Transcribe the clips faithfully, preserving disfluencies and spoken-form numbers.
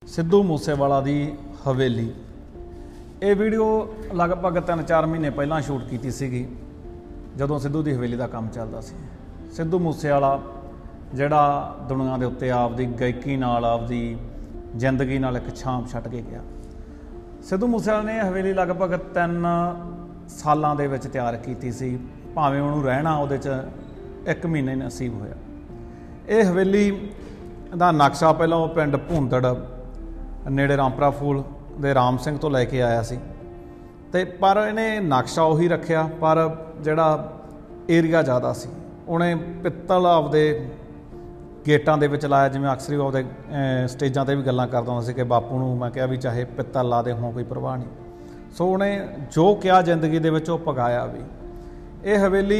सिद्धू मूसेवाला दी हवेली। ये वीडियो लगभग तीन चार महीने पहला शूट की सीगी जदों सिद्धू की हवेली का काम चलता सी। सिद्धू मूसेवाला जिहड़ा दुनिया के उत्ते आपदी गायकी नाल आपदी जिंदगी नाल एक छाप छड्ड के गया। सिद्धू मूसेवाला ने हवेली लगभग तीन सालां दे विच तैयार की सी, भावें उहनूं रहना उहदे च एक महीने नसीब होया। ये हवेली का नक्शा पहलों पिंड भूंदड़ नेड़े रामपुरा फूल दे राम सिंह तो लैके आया सी, ते पर इन्हें नक्शा उही रखिया, पर जिहड़ा एरिया ज़्यादा सी उन्हें पित्तल आपदे गेटां दे विच लाया। जिवें अक्सर ही आपदे स्टेजां ते भी गल्लां करदा हुंदा सी कि बापू नूं मैं कहा भी चाहे पित्तल ला दे हों कोई परवाह नहीं। सो उन्हें जो किया जिंदगी दे विच ओह पगाया भी। ये हवेली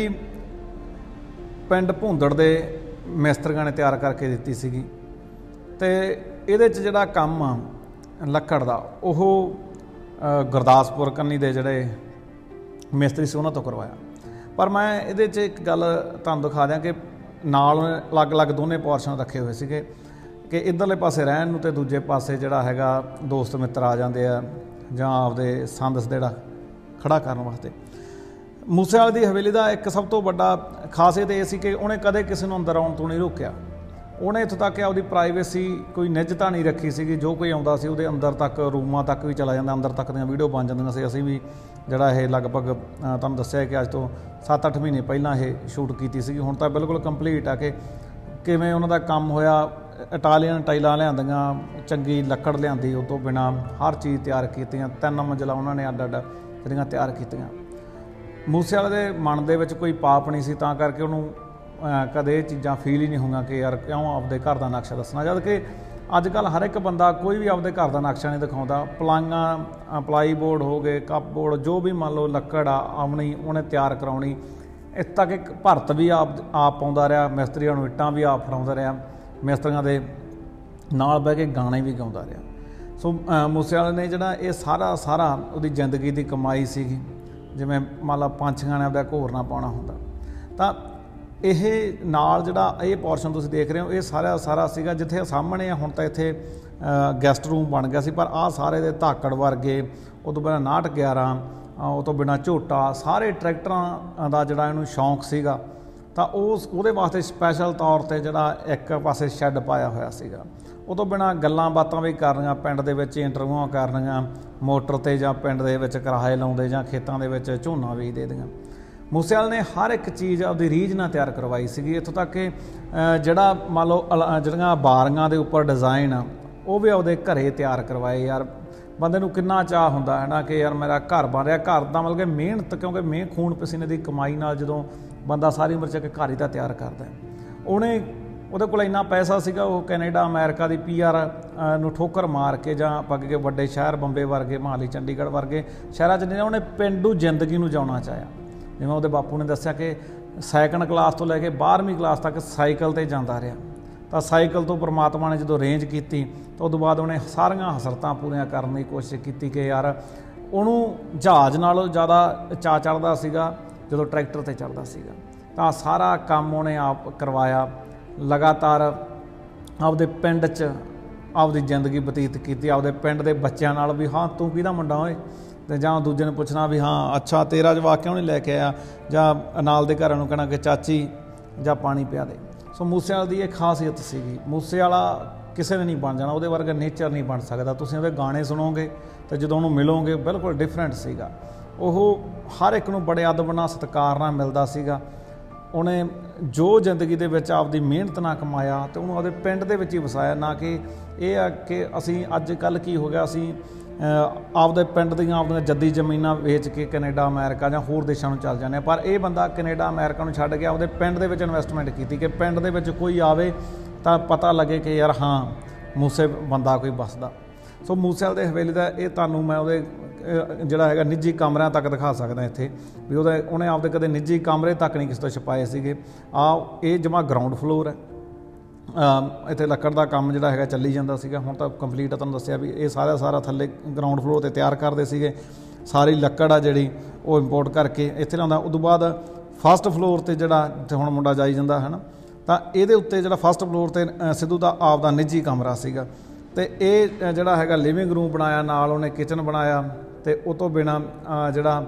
पिंड भूंदड़ दे मिस्त्रियां ने तैयार करके दित्ती सीगी, ते इहदे च जिहड़ा काम आ लक्कड़ दा ओह गुरदासपुर कन्नी दे जिहड़े मिस्त्री सी उन्हां तों करवाया। पर मैं इहदे च एक गल तुहानूं दिखा दियां कि नाल अलग अलग दोने पोर्शन रखे हुए सीगे कि इधरले पासे रहन नूं ते दूजे पासे जिहड़ा हैगा दोस्त मित्र आ जांदे आ जां आपदे संद सदेड़ा खड़ा करन वास्ते। मूसेवाले दी हवेली का एक सब तो बड़ा खासियत यह सी कि उन्हें कदे किसी नूं अंदर आउण तों नहीं रोकिया। उन्हें इत्थों तक आपदी प्राइवेसी कोई निजता नहीं रखी सी। जो कोई आउंदा सी उहदे अंदर तक रूमां तक भी चला जांदा, अंदर तक दीयां वीडियो बन जांदियां सी। असीं भी जिहड़ा ये लगभग तुहानूं दस्सिआ कि अज तो सत्त अठ महीने पहलां ये शूट कीती सी। हुण तां बिल्कुल कंप्लीट आ कि किवें उन्हां दा काम होया। इटालीਅਨ टाइलां लिआंदियां, चंगी लक्कड़ लिआंदी, उस तों बिना हर चीज़ तैयार कीतियां। तीन मंजिला उन्होंने अड्ड अड्ड जिहड़ियां तैयार कीतियां। मूसेवाले दे मन दे विच कोई पाप नहीं सी, तां करके उहनूं कदे ये चीज़ां फील ही नहीं होंगा कि यार क्यों आपदे घर का नक्शा दसना। जद कि अजकल हर एक बंदा कोई भी आपदे घर का नक्शा नहीं दिखाउंदा। पलाइयां पलाई बोर्ड हो गए, कप बोर्ड, जो भी मान लो लक्कड़ आ आउणी उन्हें तैयार कराउणी। इस तक एक भरत भी आप आप पाउंदा रहा, मिस्त्रियां नूं इट्टां भी आप फड़ाउंदा रहा, मिस्त्रियां दे नाल बह के गाने भी गाउंदा रहा। सो मूसेवाले ने जिहड़ा ये सारा सारा उहदी जिंदगी की कमाई सीगी। जिवें मान लो पंछियां ने आपदा घोर ना पाउणा हुंदा, तां ਇਹ ਨਾਲ ਜਿਹੜਾ ਇਹ ਪੋਰਸ਼ਨ ਤੁਸੀਂ ਦੇਖ ਰਹੇ ਹੋ ਇਹ ਸਾਰਾ ਸਾਰਾ ਸੀਗਾ ਜਿੱਥੇ ਸਾਹਮਣੇ ਹੁਣ ਤਾਂ ਇੱਥੇ ਗੈਸਟ ਰੂਮ ਬਣ ਗਿਆ ਸੀ। ਪਰ ਆਹ ਸਾਰੇ ਦੇ ਧਾਕੜ ਵਰਗੇ, ਉਹ ਤੋਂ ਬਿਨਾਂ ਨਾਟ ਗਿਆਰਾਂ, ਉਹ ਤੋਂ ਬਿਨਾਂ ਝੋਟਾ, ਸਾਰੇ ਟਰੈਕਟਰਾਂ ਦਾ ਜਿਹੜਾ ਇਹਨੂੰ ਸ਼ੌਂਕ ਸੀਗਾ, ਤਾਂ ਉਸ ਉਹਦੇ ਵਾਸਤੇ ਸਪੈਸ਼ਲ ਤੌਰ 'ਤੇ ਜਿਹੜਾ ਇੱਕ ਪਾਸੇ ਸ਼ੈੱਡ ਪਾਇਆ ਹੋਇਆ ਸੀਗਾ। ਉਹ ਤੋਂ ਬਿਨਾਂ ਗੱਲਾਂ ਬਾਤਾਂ ਵੀ ਕਰਨੀਆਂ, ਪਿੰਡ ਦੇ ਵਿੱਚ ਇੰਟਰਵਿਊਆਂ ਕਰਨੀਆਂ, ਮੋਟਰ 'ਤੇ ਜਾਂ ਪਿੰਡ ਦੇ ਵਿੱਚ ਕਿਰਾਏ ਲਾਉਂਦੇ ਜਾਂ ਖੇਤਾਂ ਦੇ ਵਿੱਚ ਝੋਨਾ ਵੇਚਦੇ ਦੀਆਂ। मूसेवाले ने हर एक चीज़ आपकी रीझ नाल तैयार करवाई सी। इत्थों तक कि जिहड़ा मान लो जिहड़ियां बारियां दे उपर डिज़ाइन वो भी आपदे घरे तैयार करवाए। यार बंदे नूं किन्ना चाह हुंदा है ना कि यार मेरा घर बन रहा। घर दा मतलब कि मेहनत, क्योंकि मेह खून पसीने की कमाई नाल जदों बंदा सारी उम्र च एक घर ही तां तैयार करदा है। उहने ਉਹਦੇ ਕੋਲ ਇੰਨਾ ਪੈਸਾ ਸੀਗਾ, ਉਹ ਕੈਨੇਡਾ ਅਮਰੀਕਾ ਦੀ ਪੀ ਆਰ ਨੂੰ ਠੋਕਰ ਮਾਰ ਕੇ ਜਾਂ ਆਪਾਂ ਅੱਗੇ ਵੱਡੇ ਸ਼ਹਿਰ ਬੰਬੇ ਵਰਗੇ, ਮਹਾਲੀ, ਚੰਡੀਗੜ੍ਹ ਵਰਗੇ ਸ਼ਹਿਰਾਂ 'ਚ ਨਹੀਂ, ਉਹਨੇ ਪੇਂਡੂ ਜ਼ਿੰਦਗੀ ਨੂੰ ਜਿਉਣਾ ਚਾਹਿਆ। ਜਿਵੇਂ ਉਹਦੇ ਬਾਪੂ ਨੇ ਦੱਸਿਆ ਕਿ ਸੈਕੰਡ ਕਲਾਸ ਤੋਂ ਲੈ ਕੇ ਬਾਰ੍ਹਵੀਂ ਕਲਾਸ ਤੱਕ ਸਾਈਕਲ 'ਤੇ ਜਾਂਦਾ ਰਿਹਾ। ਤਾਂ ਸਾਈਕਲ ਤੋਂ ਪਰਮਾਤਮਾ ਨੇ ਜਦੋਂ ਰੇਂਜ ਕੀਤੀ ਤਾਂ ਉਦੋਂ ਬਾਅਦ ਉਹਨੇ ਸਾਰੀਆਂ ਹਸਰਤਾਂ ਪੂਰੀਆਂ ਕਰਨ ਦੀ ਕੋਸ਼ਿਸ਼ ਕੀਤੀ ਕਿ ਯਾਰ ਉਹਨੂੰ ਜਹਾਜ਼ ਨਾਲੋਂ ਜ਼ਿਆਦਾ ਚਾਅ ਚੜ੍ਹਦਾ ਸੀਗਾ ਜਦੋਂ ਟਰੈਕਟਰ 'ਤੇ ਚੜ੍ਹਦਾ ਸੀਗਾ। ਤਾਂ ਸਾਰਾ ਕੰਮ ਉਹਨੇ ਆਪ ਕਰਵਾਇਆ। ਲਗਾਤਾਰ ਆਪਦੇ ਪਿੰਡ 'ਚ ਆਪਦੀ ਜ਼ਿੰਦਗੀ ਬਤੀਤ ਕੀਤੀ। ਆਪਦੇ ਪਿੰਡ ਦੇ ਬੱਚਿਆਂ ਨਾਲ ਵੀ, ਹਾਂ ਤੂੰ ਕਿਹਦਾ ਮੁੰਡਾ ਓਏ, ਤੇ ਜਾਂ ਦੂਜੇ ਨੂੰ ਪੁੱਛਣਾ ਵੀ ਹਾਂ ਅੱਛਾ ਤੇਰਾ ਜਵਾਕ ਕਿਉਂ ਨਹੀਂ ਲੈ ਕੇ ਆਇਆ, ਜਾਂ ਨਾਲ ਦੇ ਘਰਾਂ ਨੂੰ ਕਹਿਣਾ ਕਿ ਚਾਚੀ ਜਾਂ ਪਾਣੀ ਪਿਆ ਦੇ। ਸੋ ਮੂਸੇਵਾਲੇ ਦੀ ਇਹ ਖਾਸੀਅਤ ਸੀਗੀ। ਮੂਸੇਵਾਲਾ ਕਿਸੇ ਨੇ ਨਹੀਂ ਬਣ ਜਾਣਾ, ਉਹਦੇ ਵਰਗਾ ਨੇਚਰ ਨਹੀਂ ਬਣ ਸਕਦਾ। ਤੁਸੀਂ ਉਹਦੇ ਗਾਣੇ ਸੁਣੋਗੇ ਅਤੇ ਜਦੋਂ ਉਹਨੂੰ ਮਿਲੋਗੇ ਬਿਲਕੁਲ ਡਿਫਰੈਂਟ ਸੀਗਾ। ਉਹ ਹਰ ਇੱਕ ਨੂੰ ਬੜੇ ਅਦਬ ਨਾਲ ਸਤਿਕਾਰ ਨਾਲ ਮਿਲਦਾ ਸੀਗਾ। ਉਹਨੇ ਜੋ ਜ਼ਿੰਦਗੀ ਦੇ ਵਿੱਚ ਆਪਦੀ ਮਿਹਨਤ ਨਾਲ ਕਮਾਇਆ ਅਤੇ ਉਹਨੂੰ ਆਪਦੇ ਪਿੰਡ ਦੇ ਵਿੱਚ ਹੀ ਵਸਾਇਆ। ਨਾ ਕਿ ਇਹ ਆ ਕਿ ਅਸੀਂ ਅੱਜ ਕੱਲ੍ਹ ਕੀ ਹੋ ਗਿਆ, ਅਸੀਂ ਆਪਦੇ ਪਿੰਡ ਦੀਆਂ ਆਪਦੀਆਂ ਜੱਦੀ ਜ਼ਮੀਨਾਂ ਵੇਚ ਕੇ ਕੈਨੇਡਾ ਅਮਰੀਕਾ ਜਾਂ ਹੋਰ ਦੇਸ਼ਾਂ ਨੂੰ ਚੱਲ ਜਾਂਦੇ ਹਾਂ। ਪਰ ਇਹ ਬੰਦਾ ਕੈਨੇਡਾ ਅਮਰੀਕਾ ਨੂੰ ਛੱਡ ਕੇ ਆਪਦੇ ਪਿੰਡ ਦੇ ਵਿੱਚ ਇਨਵੈਸਟਮੈਂਟ ਕੀਤੀ ਕਿ ਪਿੰਡ ਦੇ ਵਿੱਚ ਕੋਈ ਆਵੇ ਤਾਂ ਪਤਾ ਲੱਗੇ ਕਿ ਯਾਰ ਹਾਂ ਮੂਸੇ ਬੰਦਾ ਕੋਈ ਵੱਸਦਾ। ਸੋ ਮੂਸੇਵਾਲੇ ਦੇ ਹਵੇਲੀ ਦਾ ਇਹ ਤੁਹਾਨੂੰ ਮੈਂ ਉਹਦੇ ਜਿਹੜਾ ਹੈਗਾ ਨਿੱਜੀ ਕਮਰਿਆਂ ਤੱਕ ਦਿਖਾ ਸਕਦਾ ਇੱਥੇ ਵੀ ਉਹਦਾ ਉਹਨੇ ਆਪਦੇ ਕਦੇ ਨਿੱਜੀ ਕਮਰੇ ਤੱਕ ਨਹੀਂ ਕਿਸੇ ਤੋਂ ਛਪਾਏ ਸੀਗੇ। ਆ ਇਹ ਜਮਾ ਗਰਾਊਂਡ ਫਲੋਰ ਹੈ। ਇੱਥੇ ਲੱਕੜ ਦਾ ਕੰਮ ਜਿਹੜਾ ਹੈਗਾ ਚੱਲੀ ਜਾਂਦਾ ਸੀਗਾ। ਹੁਣ ਤਾਂ ਕੰਪਲੀਟ ਆ, ਤੁਹਾਨੂੰ ਦੱਸਿਆ ਵੀ ਇਹ ਸਾਰਾ ਸਾਰਾ ਥੱਲੇ ਗਰਾਊਂਡ ਫਲੋਰ 'ਤੇ ਤਿਆਰ ਕਰਦੇ ਸੀਗੇ। ਸਾਰੀ ਲੱਕੜ ਆ ਜਿਹੜੀ ਉਹ ਇੰਪੋਰਟ ਕਰਕੇ ਇੱਥੇ ਲਿਆਉਂਦਾ। ਉਦੋਂ ਬਾਅਦ ਫਸਟ ਫਲੋਰ 'ਤੇ ਜਿਹੜਾ ਜਿੱਥੇ ਹੁਣ ਮੁੰਡਾ ਜਾਈ ਜਾਂਦਾ ਹੈ ਨਾ, ਤਾਂ ਇਹਦੇ ਉੱਤੇ ਜਿਹੜਾ ਫਸਟ ਫਲੋਰ 'ਤੇ ਸਿੱਧੂ ਦਾ ਆਪ ਦਾ ਨਿੱਜੀ ਕਮਰਾ ਸੀਗਾ। ਤੇ ਇਹ ਜਿਹੜਾ ਹੈਗਾ ਲਿਵਿੰਗ रूम बनाया, नाल उन्हें किचन बनाया ਤੇ ਉਹ ਤੋਂ ਬਿਨਾ ਜਿਹੜਾ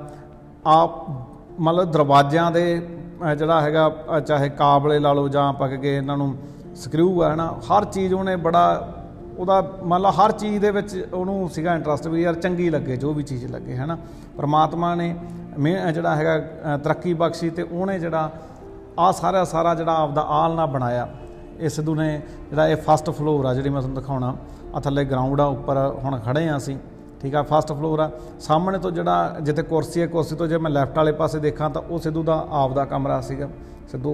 ਆਪ मतलब दरवाज़िਆਂ ਦੇ ਜਿਹੜਾ ਹੈਗਾ ਚਾਹੇ ਕਾਬਲੇ ਲਾ ਲਓ ਜਾਂ ਆਪਾਂ ਕਿ ਇਹਨਾਂ ਨੂੰ ਸਕਰੂ ਹੈ ਨਾ, ਹਰ ਚੀਜ਼ ਉਹਨੇ ਬੜਾ ਉਹਦਾ ਮਤਲਬ ਹਰ ਚੀਜ਼ ਦੇ ਵਿੱਚ ਉਹਨੂੰ ਸੀਗਾ ਇੰਟਰਸਟ ਵੀ ਯਾਰ ਚੰਗੀ ਲੱਗੇ, ਜੋ ਵੀ ਚੀਜ਼ ਲੱਗੇ ਹੈ ਨਾ। ਪਰਮਾਤਮਾ ਨੇ ਮੇ ਜਿਹੜਾ ਹੈਗਾ ਤਰੱਕੀ ਬਖਸ਼ੀ ਤੇ ਉਹਨੇ ਜਿਹੜਾ ਆ ਸਾਰਾ ਸਾਰਾ ਜਿਹੜਾ ਆਪਦਾ ਆਲਣਾ ਬਣਾਇਆ। ਇਹ ਸਿੱਧੂ ਨੇ ਜਿਹੜਾ ਇਹ ਫਸਟ ਫਲੋਰ ਆ ਜਿਹੜੀ ਮੈਂ ਤੁਹਾਨੂੰ ਦਿਖਾਉਣਾ, ਆ ਥੱਲੇ ਗਰਾਊਂਡ ਆ, ਉੱਪਰ ਹੁਣ ਖੜੇ ਹਾਂ ਅਸੀਂ, ठीक है। फस्ट फ्लोर आ, सामने तो जोड़ा जिते कुर्सी है, कुर्सी तो जो मैं लैफ्ट वाले पासे देखा तो वो सिद्धू का आप का कमरा सीगा, सिद्धू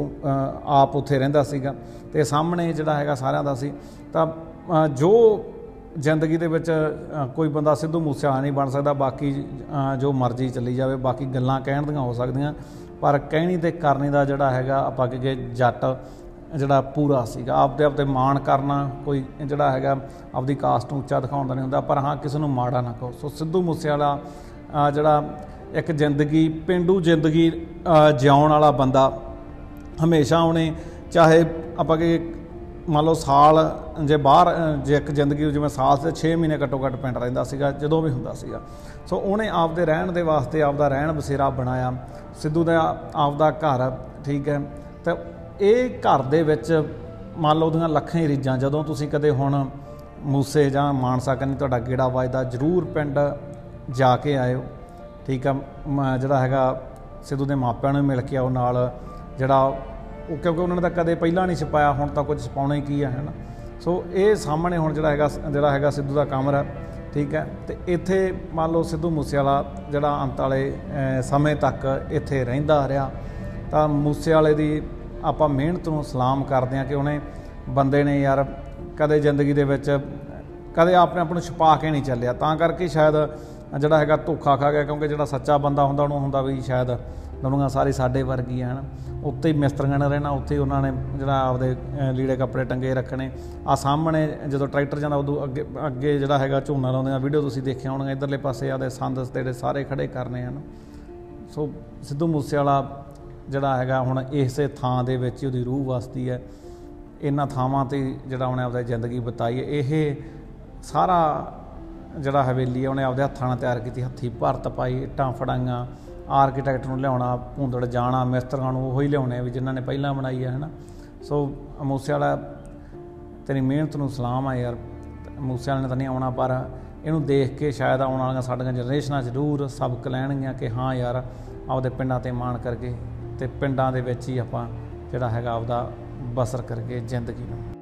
आप उत्थे रहिंदा सीगा ते सामने जिहड़ा हैगा सारिਆਂ ਦਾ ਸੀ। ਤਾਂ जो जिंदगी दे विच कोई बंदा सिद्धू मूसेवाला नहीं बन सकता, बाकी जो मर्जी चली जाए, बाकी गल्लां कहण दियां हो सकदियां, पर कहनी ते करनी दा जिहड़ा हैगा आपां कहिए जट ਜਿਹੜਾ ਪੂਰਾ ਸੀਗਾ। ਆਪਦੇ ਆਪ 'ਤੇ ਮਾਣ ਕਰਨਾ, ਕੋਈ ਜਿਹੜਾ ਹੈਗਾ ਆਪਦੀ ਕਾਸਟ ਨੂੰ ਉੱਚਾ ਦਿਖਾਉਣ ਦਾ ਨਹੀਂ ਹੁੰਦਾ, ਪਰ ਹਾਂ ਕਿਸੇ ਨੂੰ ਮਾੜਾ ਨਾ ਕਹੋ। ਸੋ ਸਿੱਧੂ ਮੂਸੇਵਾਲਾ ਜਿਹੜਾ ਇੱਕ ਜ਼ਿੰਦਗੀ ਪੇਂਡੂ ਜ਼ਿੰਦਗੀ ਜਿਉਣ ਵਾਲਾ ਬੰਦਾ, ਹਮੇਸ਼ਾ ਉਹਨੇ ਚਾਹੇ ਆਪਾਂ ਕਿ ਮੰਨ ਲਓ ਸਾਲ ਜੇ ਬਾਹਰ ਜੇ ਇੱਕ ਜ਼ਿੰਦਗੀ ਜਿਵੇਂ ਸਾਲ ਤੇ ਛੇ ਮਹੀਨੇ ਘੱਟੋ ਘੱਟ ਪਿੰਡ ਰਹਿੰਦਾ ਸੀਗਾ ਜਦੋਂ ਵੀ ਹੁੰਦਾ ਸੀਗਾ। ਸੋ ਉਹਨੇ ਆਪਦੇ ਰਹਿਣ ਦੇ ਵਾਸਤੇ ਆਪਦਾ ਰਹਿਣ ਬਸੇਰਾ ਬਣਾਇਆ। ਸਿੱਧੂ ਦਾ ਆਪਦਾ ਘਰ, ਠੀਕ ਹੈ। ਤਾਂ ਇਹ ਘਰ ਦੇ ਵਿੱਚ ਮੰਨ ਲਓ ਉਹਦੀਆਂ ਲੱਖਾਂ ਹੀ ਰੀਝਾਂ। ਜਦੋਂ ਤੁਸੀਂ ਕਦੇ ਹੁਣ ਮੂਸੇ ਜਾਂ ਮਾਨਸਾ ਕੰਨੀ ਤੁਹਾਡਾ ਗੇੜਾ ਵੱਜਦਾ, ਜ਼ਰੂਰ ਪਿੰਡ ਜਾ ਕੇ ਆਇਓ, ਠੀਕ ਆ। ਜਿਹੜਾ ਹੈਗਾ ਸਿੱਧੂ ਦੇ ਮਾਪਿਆਂ ਨੂੰ ਮਿਲ ਕੇ ਆਓ ਨਾਲ, ਜਿਹੜਾ ਉਹ ਕਿਉਂਕਿ ਉਹਨਾਂ ਨੇ ਤਾਂ ਕਦੇ ਪਹਿਲਾਂ ਨਹੀਂ ਛਪਾਇਆ, ਹੁਣ ਤਾਂ ਕੁਝ ਛਪਾਉਣਾ ਹੀ ਕੀ ਆ, ਹੈ ਨਾ। ਸੋ ਇਹ ਸਾਹਮਣੇ ਹੁਣ ਜਿਹੜਾ ਹੈਗਾ ਜਿਹੜਾ ਹੈਗਾ ਸਿੱਧੂ ਦਾ ਕਮਰਾ, ਠੀਕ ਹੈ। ਅਤੇ ਇੱਥੇ ਮੰਨ ਲਓ ਸਿੱਧੂ ਮੂਸੇਵਾਲਾ ਜਿਹੜਾ ਅੰਤ ਵਾਲੇ ਸਮੇਂ ਤੱਕ ਇੱਥੇ ਰਹਿੰਦਾ ਰਿਹਾ। ਤਾਂ ਮੂਸੇਵਾਲੇ ਦੀ ਆਪਾਂ ਮਿਹਨਤ ਨੂੰ ਸਲਾਮ ਕਰਦੇ ਹਾਂ ਕਿ ਉਹਨੇ ਬੰਦੇ ਨੇ ਯਾਰ ਕਦੇ ਜ਼ਿੰਦਗੀ ਦੇ ਵਿੱਚ ਕਦੇ ਆਪਣੇ ਆਪ ਨੂੰ ਛੁਪਾ ਕੇ ਨਹੀਂ ਚੱਲਿਆ, ਤਾਂ ਕਰਕੇ ਸ਼ਾਇਦ ਜਿਹੜਾ ਹੈਗਾ ਧੋਖਾ ਖਾ ਗਿਆ। ਕਿਉਂਕਿ ਜਿਹੜਾ ਸੱਚਾ ਬੰਦਾ ਹੁੰਦਾ ਉਹਨੂੰ ਹੁੰਦਾ ਵੀ ਸ਼ਾਇਦ ਦੁਨੀਆ ਸਾਰੀ ਸਾਡੇ ਵਰਗੀ ਹੈ, ਹੈ ਨਾ। ਉੱਤੇ ਹੀ ਮਿਸਤਰੀਆਂ ਨੇ ਰਹਿਣਾ, ਉੱਥੇ ਹੀ ਉਹਨਾਂ ਨੇ ਜਿਹੜਾ ਆਪਦੇ ਲੀੜੇ ਕੱਪੜੇ ਟੰਗੇ ਰੱਖਣੇ। ਆ ਸਾਹਮਣੇ ਜਦੋਂ ਟਰੈਕਟਰ ਜਾਂਦਾ ਉਦੋਂ ਅੱਗੇ ਅੱਗੇ ਜਿਹੜਾ ਹੈਗਾ ਝੋਨਾ ਲਾਉਂਦੇ ਆ, ਵੀਡੀਓ ਤੁਸੀਂ ਦੇਖਿਆ ਹੋਣਗੇ, ਇੱਧਰਲੇ ਪਾਸੇ ਆਪਦੇ ਸੰਦ ਜਿਹੜੇ ਸਾਰੇ ਖੜੇ ਕਰਨੇ ਹਨ। ਸੋ ਸਿੱਧੂ ਮੂਸੇਵਾਲਾ ਜਿਹੜਾ ਹੈਗਾ ਹੁਣ ਇਸੇ ਥਾਂ ਦੇ ਵਿੱਚ ਹੀ ਉਹਦੀ ਰੂਹ ਵਸਦੀ ਹੈ। ਇਹਨਾਂ ਥਾਵਾਂ 'ਤੇ ਜਿਹੜਾ ਉਹਨੇ ਆਪਦੀ ਜ਼ਿੰਦਗੀ ਬਿਤਾਈ ਹੈ। ਇਹ ਸਾਰਾ ਜਿਹੜਾ ਹਵੇਲੀ ਹੈ ਉਹਨੇ ਆਪਦੇ ਹੱਥਾਂ ਨਾਲ ਤਿਆਰ ਕੀਤੀ, ਹੱਥੀਂ ਭਰਤ ਪਾਈ, ਇੱਟਾਂ ਫੜਾਈਆਂ, ਆਰਕੀਟੈਕਟ ਨੂੰ ਲਿਆਉਣਾ, ਭੂੰਦੜ ਜਾਣਾ, ਮਿਸਤਰੀਆਂ ਨੂੰ ਉਹੀ ਲਿਆਉਣੇ ਵੀ ਜਿਨ੍ਹਾਂ ਨੇ ਪਹਿਲਾਂ ਬਣਾਈ ਹੈ, ਹੈ ਨਾ। ਸੋ ਮੂਸੇਵਾਲਾ ਤੇਰੀ ਮਿਹਨਤ ਨੂੰ ਸਲਾਮ ਆ ਯਾਰ। ਮੂਸੇਵਾਲੇ ਨੇ ਤਾਂ ਨਹੀਂ ਆਉਣਾ, ਪਰ ਇਹਨੂੰ ਦੇਖ ਕੇ ਸ਼ਾਇਦ ਆਉਣ ਵਾਲੀਆਂ ਸਾਡੀਆਂ ਜਨਰੇਸ਼ਨਾਂ ਜ਼ਰੂਰ ਸਬਕ ਲੈਣਗੀਆਂ ਕਿ ਹਾਂ ਯਾਰ ਆਪਦੇ ਪਿੰਡਾਂ 'ਤੇ ਮਾਣ ਕਰਕੇ ਅਤੇ ਪਿੰਡਾਂ ਦੇ ਵਿੱਚ ਹੀ ਆਪਾਂ ਜਿਹੜਾ ਹੈਗਾ ਆਪਦਾ ਬਸਰ ਕਰਕੇ ਜ਼ਿੰਦਗੀ ਨੂੰ।